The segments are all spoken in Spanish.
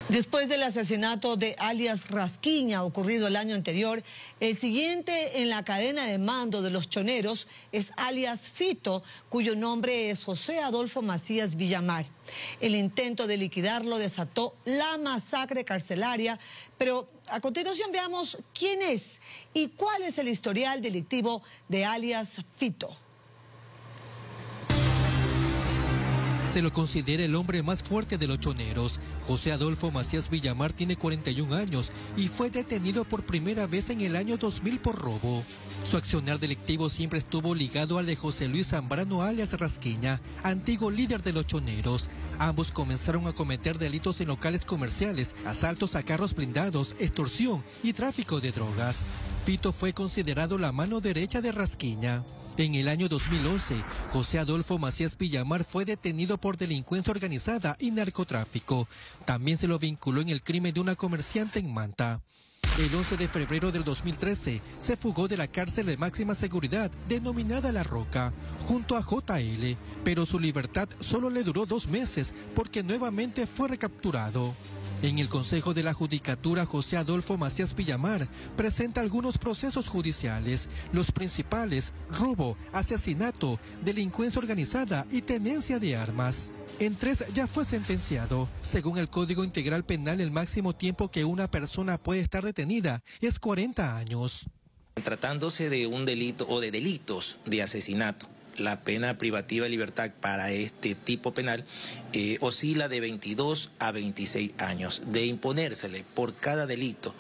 Después del asesinato de alias Rasquiña ocurrido el año anterior, el siguiente en la cadena de mando de los choneros es alias Fito, cuyo nombre es José Adolfo Macías Villamar. El intento de liquidarlo desató la masacre carcelaria, pero a continuación veamos quién es y cuál es el historial delictivo de alias Fito. Se lo considera el hombre más fuerte de los choneros. José Adolfo Macías Villamar tiene 41 años y fue detenido por primera vez en el año 2000 por robo. Su accionar delictivo siempre estuvo ligado al de José Luis Zambrano alias Rasquiña, antiguo líder de los choneros. Ambos comenzaron a cometer delitos en locales comerciales, asaltos a carros blindados, extorsión y tráfico de drogas. Fito fue considerado la mano derecha de Rasquiña. En el año 2011, José Adolfo Macías Villamar fue detenido por delincuencia organizada y narcotráfico. También se lo vinculó en el crimen de una comerciante en Manta. El 11 de febrero del 2013 se fugó de la cárcel de máxima seguridad denominada La Roca, junto a JL, pero su libertad solo le duró 2 meses porque nuevamente fue recapturado. En el Consejo de la Judicatura, José Adolfo Macías Villamar presenta algunos procesos judiciales, los principales: robo, asesinato, delincuencia organizada y tenencia de armas. En 3 ya fue sentenciado. Según el Código Integral Penal, el máximo tiempo que una persona puede estar detenida es 40 años. Tratándose de un delito o de delitos de asesinato, la pena privativa de libertad para este tipo penal oscila de 22 a 26 años. De imponérsele por cada delito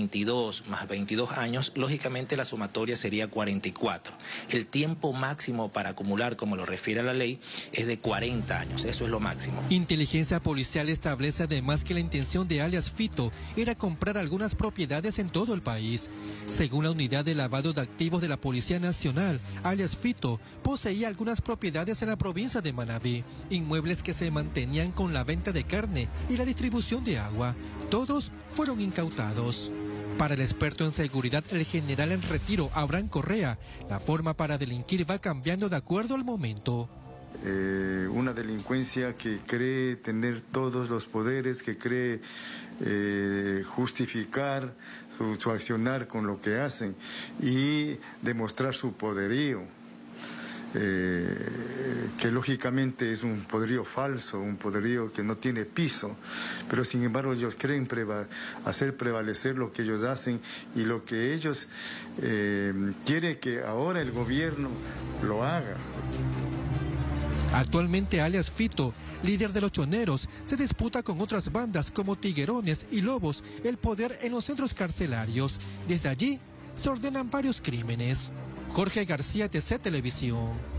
22 más 22 años, lógicamente la sumatoria sería 44. El tiempo máximo para acumular, como lo refiere la ley, es de 40 años, eso es lo máximo. Inteligencia policial establece además que la intención de alias Fito era comprar algunas propiedades en todo el país. Según la unidad de lavado de activos de la Policía Nacional, alias Fito poseía algunas propiedades en la provincia de Manabí, inmuebles que se mantenían con la venta de carne y la distribución de agua. Todos fueron incautados. Para el experto en seguridad, el general en retiro, Abraham Correa, la forma para delinquir va cambiando de acuerdo al momento. Una delincuencia que cree tener todos los poderes, que cree justificar su accionar con lo que hacen y demostrar su poderío. Que lógicamente es un poderío falso, un poderío que no tiene piso, pero sin embargo ellos creen hacer prevalecer lo que ellos hacen y lo que ellos quieren que ahora el gobierno lo haga. Actualmente alias Fito, líder de los choneros, se disputa con otras bandas como Tiguerones y Lobos el poder en los centros carcelarios. Desde allí se ordenan varios crímenes. Jorge García, TC Televisión.